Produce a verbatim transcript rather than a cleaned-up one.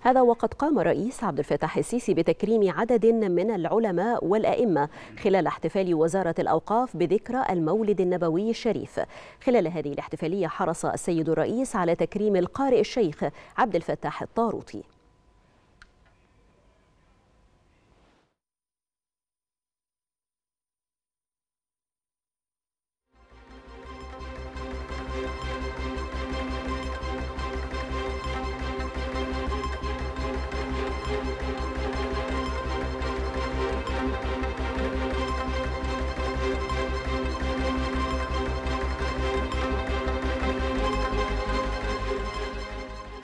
هذا وقد قام الرئيس عبد الفتاح السيسي بتكريم عدد من العلماء والأئمة خلال احتفال وزارة الأوقاف بذكرى المولد النبوي الشريف. خلال هذه الاحتفالية حرص السيد الرئيس على تكريم القارئ الشيخ عبد الفتاح الطاروطي.